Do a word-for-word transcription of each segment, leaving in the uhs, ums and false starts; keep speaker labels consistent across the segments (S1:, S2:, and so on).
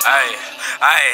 S1: Aye, aye,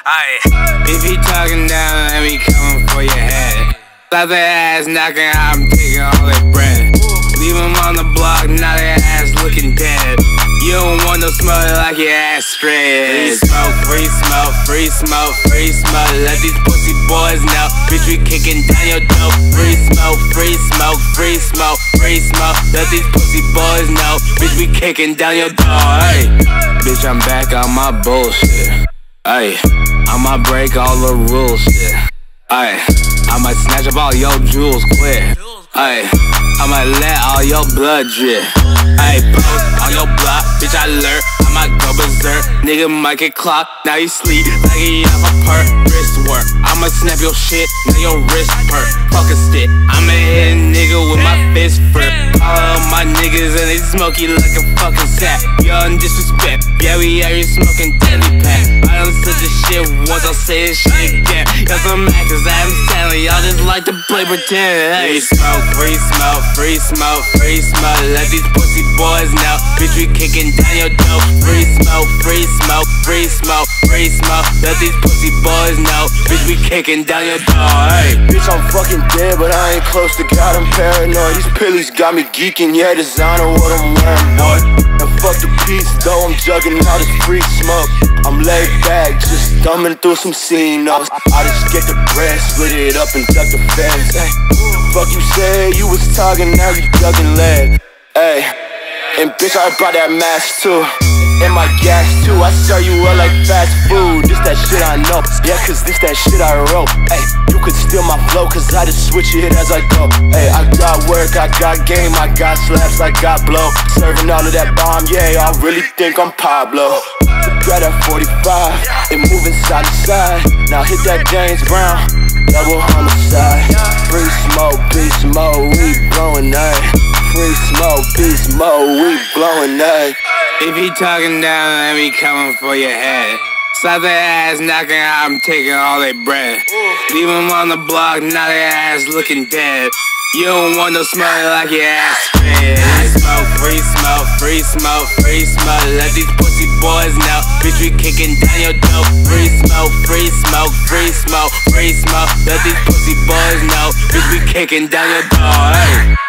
S1: aye. If he talking down, let me coming for your head. Slap their ass knocking, I'm taking all their bread. Leave them on the block, now their ass looking dead. You don't want no smoke like your ass straight. Free smoke, free smoke, free smoke, free smoke. Let these pussy boys know, bitch, we kicking down your dope. Free smoke, free smoke, free smoke, free smoke. Let these pussy boys know, bitch, we kicking down your door. Hey, bitch, I'm back on my bullshit. Ay, I'ma break all the rules, shit. Ay, I might snatch up all your jewels quick. Ay, I might let all your blood drip. Ay, post on your block, bitch, I lurk. I might go berserk. Nigga might get clocked, now you sleep like he off a perk. Wrist work, I'ma snap your shit, now your wrist perk. Fuck a stick, I'ma hit a nigga with my fist flip. All of my niggas and they smoky like a fucking sack. Young disrespect, yeah, we out here smoking deadly pack. I done said this shit once, I'll say this shit again. Y'all some actors, I'm telling y'all just like to play pretend. Hey, smoke, free smoke, free smoke, free smoke. Let these pussy boys know, bitch, we kicking down your dope. Free smoke, free smoke, free smoke, free smoke. Let these pussy boys know, bitch, we kicking down your door. Hey,
S2: bitch, I'm fucking dead, but I ain't close to God, I'm paranoid. These pillies got me geeking, yeah, designer what I'm wearing, boy. And fuck the peace, though, I'm jugging all this free smoke. I'm laid back, just thumbing through some scene notes. I just get the bread, split it up and duck the fence. Ay, fuck you said, you was talking, now you ducking lead. Ay, and bitch, I brought that mask too. And my gas too, I sell you up like fast food. This that shit I know, yeah, cause this that shit I wrote. Ay, you could steal my flow, cause I just switch it as I go. Ay, I got work, I got game, I got slaps, I got blow. Serving all of that bomb, yeah, I really think I'm Pablo. Grab that forty-five, and moving side to side. Now hit that James Brown, double homicide. Free smoke, big smoke, we blowing that. Free smoke, big smoke, we blowing that.
S1: If he talking down, let me coming for your head. Slap their ass knocking, I'm taking all their bread. Leave them on the block, now their ass looking dead. You don't want no smoke like your ass straight. Smoke, free smoke, free smoke, free smoke. Let these pussy boys know, bitch, we kicking down your dope. Free smoke, free smoke, free smoke, free smoke. Let these pussy boys know, bitch, we kicking down your door. Hey.